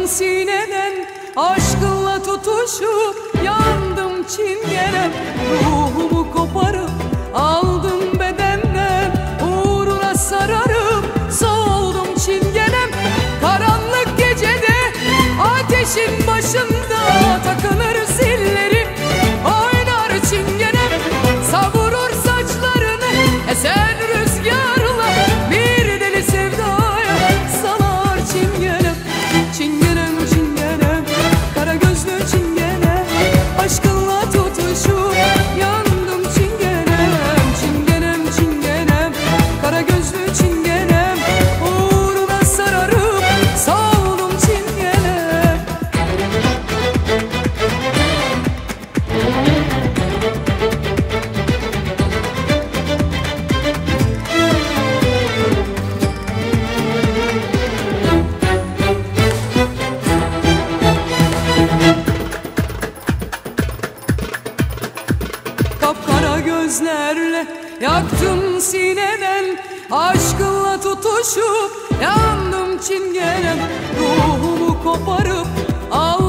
sineden, aşkınla tutuşup yandım çingenem. Ruhumu koparıp aldım bedenden, uğruna sararıp soldum çingenem. Karanlık gecede ateşin başında takılır zilleri, oynar çingenem. Savurur saçlarını esen rüzgarla, bir deli sevdaya salar çingenem. Çingenem, çingenem, kara gözlü çingenem, aşkınla tutuşup yandım çingenem. Çingenem, çingenem, kara gözlü çingenem, uğruna sararıp soldum çingenem. Kapkara gözlerle yaktım sineden, aşkınla tutuşup yandım çingenem. Ruhumu koparıp al